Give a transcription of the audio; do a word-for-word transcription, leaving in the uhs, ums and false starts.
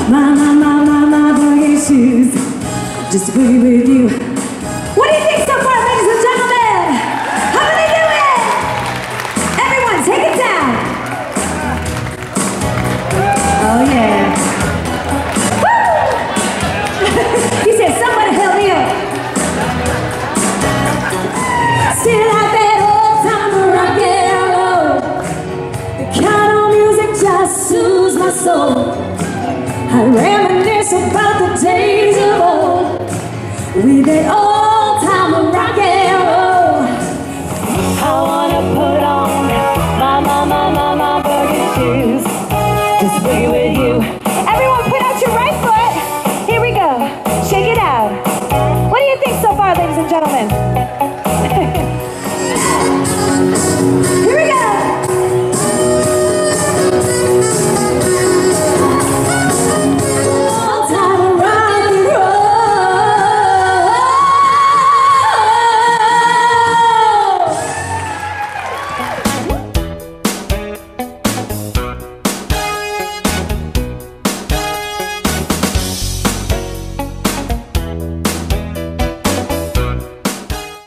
My, my, my, my, my boogie shoes. Just to boogie with you. What do you think so far, ladies and gentlemen? How are they doing? Everyone, take it down. Oh, yeah. Woo! He said, somebody help me up. Still like that old time rock and roll. The kind of music just soothes my soul. I reminisce about the days of old. We did all